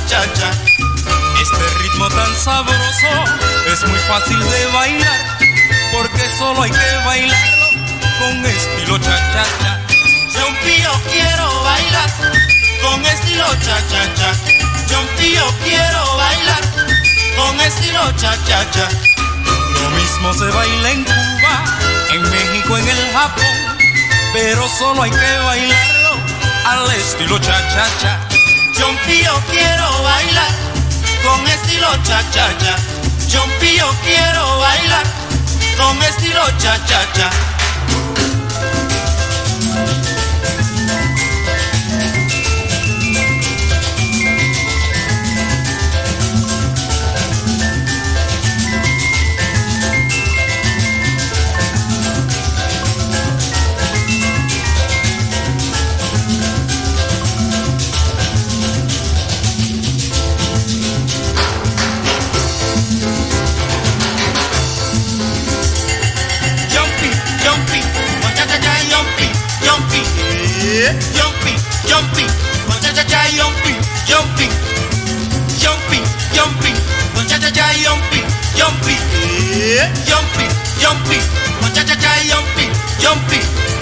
cha cha. Este ritmo tan sabroso es muy fácil de bailar, porque solo hay que bailarlo con estilo cha cha cha. Jumpy, yo quiero bailar con estilo cha cha cha. Jumpy, yo quiero bailar con estilo cha cha cha. Lo mismo se baila en Cuba, en México, en el Japón, pero solo hay que bailarlo al estilo cha cha cha. Jumpy, yo quiero bailar con estilo cha cha cha. Jumpy, yo quiero bailar con estilo cha cha cha. Jumpy, jumpy, con cha cha cha, jumpy, jumpy, jumpy, jumpy, con cha cha cha, jumpy, jumpy, jumpy, jumpy, con cha cha cha, jumpy, jumpy.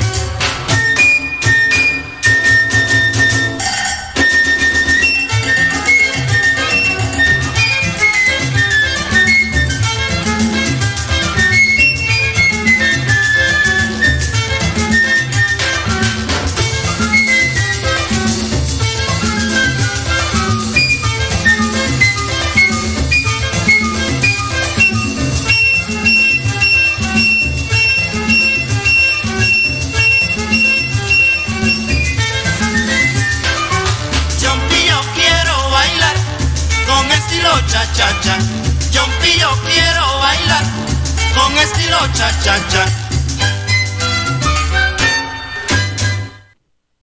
Cha cha cha, Jumpy, yo quiero bailar con estilo cha cha cha.